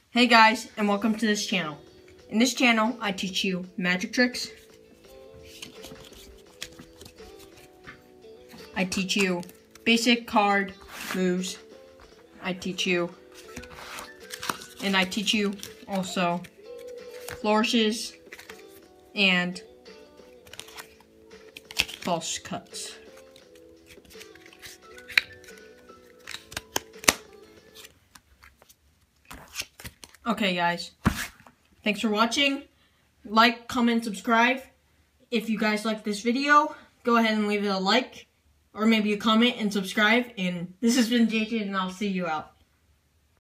Hey guys, and welcome to this channel. In this channel, I teach you magic tricks. I teach you basic card moves. I teach you also flourishes and false cuts. Okay guys, thanks for watching. Like, comment, subscribe. If you guys like this video, go ahead and leave it a like, or maybe a comment and subscribe. And this has been JJ, and I'll see you out.